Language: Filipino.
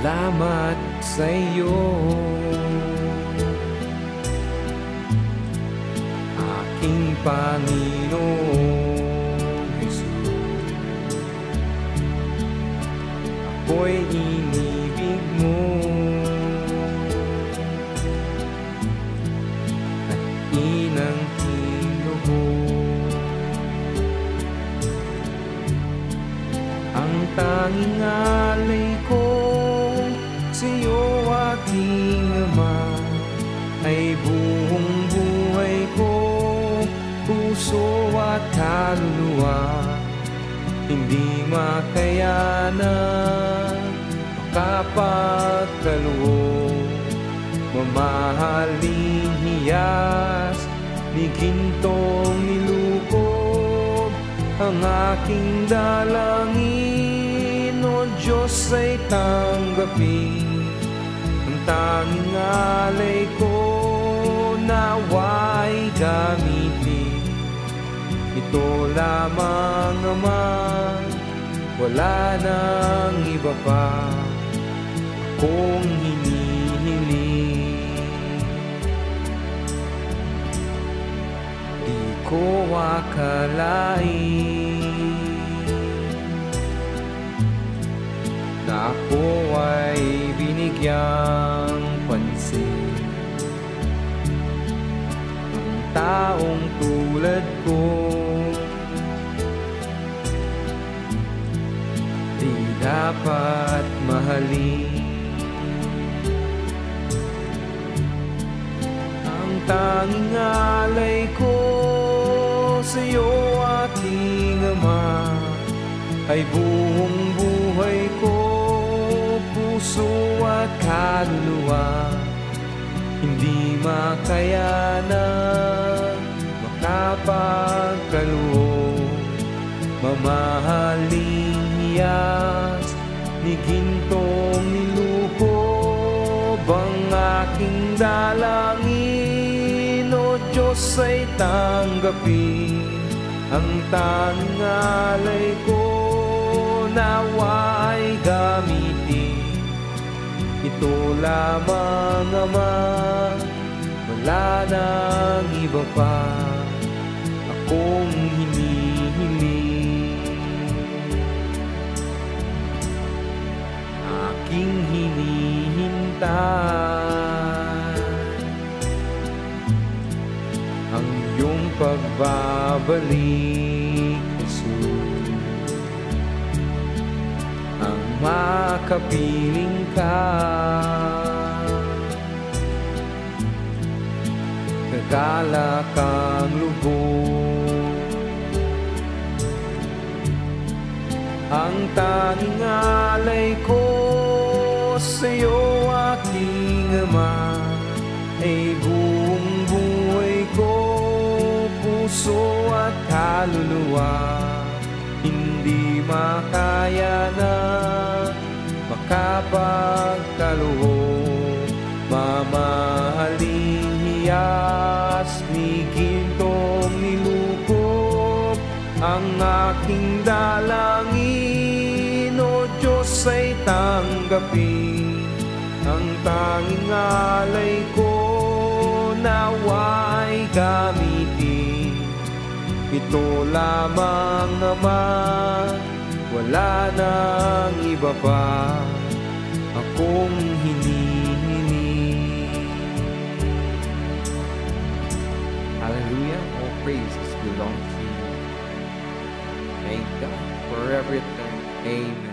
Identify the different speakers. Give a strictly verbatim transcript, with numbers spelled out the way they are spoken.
Speaker 1: Salamat sa iyo, aking Panginoong Jesus. Ako'y inibig mo at inangkin loob. Ang tanging alay ko sa'yo, aking Ama, ay buong buhay ko, puso at kaluluwa. Hindi makayanan, makapagkaloob, mamahaling hiyas, ni gintong nilukob. Ang aking dalangin, O Diyos, ay tanggapin. Ang tanging alay ko, nawa'y gamitin. Ito lamang naman, wala nang iba pa akong hinihiling. Di ko akalain na ako ay binigyang pansin. Ang taong tulad ko di dapat mahalin. Ang tanging alay ko sa'yo, aking Ama, ay buong buhay ko, puso at kaluluwa. Hindi makayanan, makapagkaloob, mamahaling hiyas, ni gintong nilukob. Ang aking dalangin, O Diyos, ay tanggapin. Ang tanging alay ko, nawa'y gamitin. Ito lamang naman, wala nang iba pa akong hinihiling. Aking hinihintay ang iyong pagbabalik, Jesus. Ang makapiling ka, nagalak ang lubog. Ang tanging alay ko sa'yo, aking Ama, ay buong buhay ko, puso at kaluluwa. Hindi makayanan, makapagkaloob, mamahaling hiyas, ni gintong nilukob. Ang aking dalangin, O Diyos, ay tanggapin. Ang tanging alay ko, nawa'y gamitin. Ito lamang naman, wala nang iba pa akong hinihiling. Hallelujah! All praises belong to you. Thank God for everything. Amen.